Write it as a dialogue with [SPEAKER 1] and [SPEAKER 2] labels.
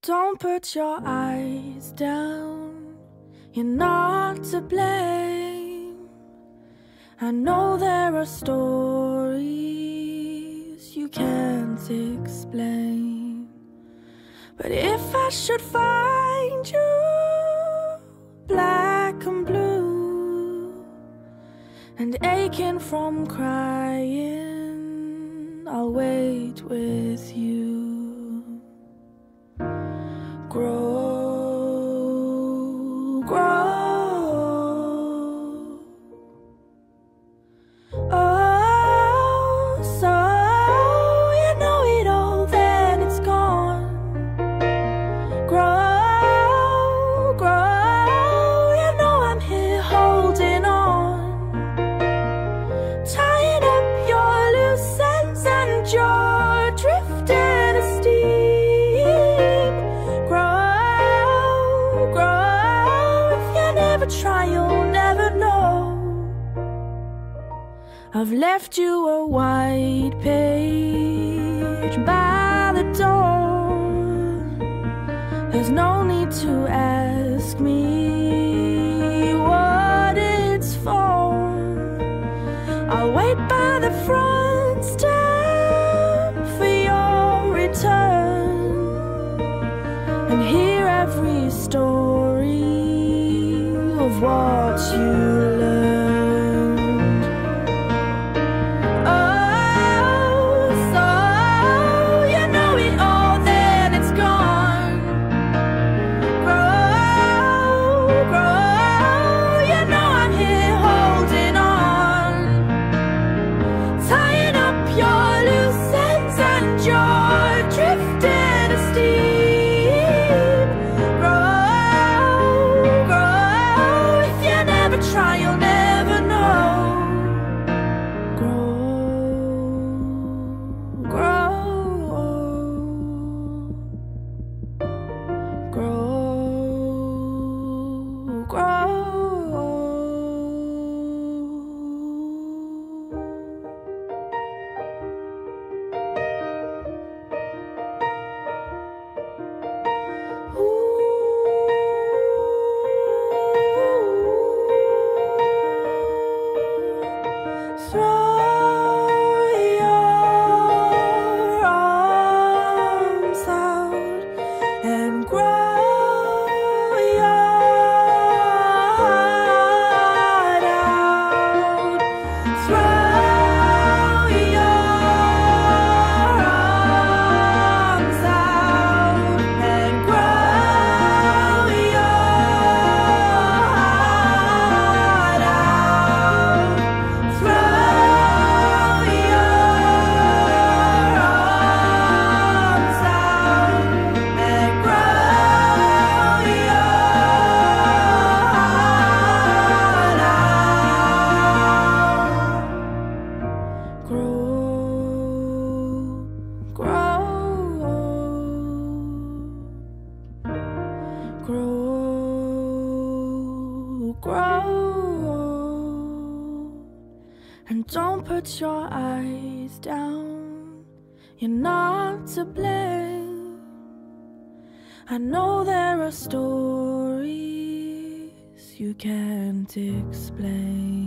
[SPEAKER 1] Don't put your eyes down, you're not to blame. I know there are stories you can't explain, but if I should find you black and blue and aching from crying, I'll wait with you. Grow, grow. Oh, so you know it all, then it's gone. Grow, grow. You know I'm here holding on, tying up your loose ends and you're drifting asleep. Try, you'll never know. I've left you a white page by the door. There's no need to ask me what it's for. I'll wait by the front step for your return and hear every story of what you learned. Oh, so you know it all, then it's gone. Grow, grow. You know I'm here holding on, tying up your loose ends and you're drifting asleep. Try, you'll never know. Grow, grow, grow, grow. And don't put your eyes down, you're not to blame. I know there are stories you can't explain.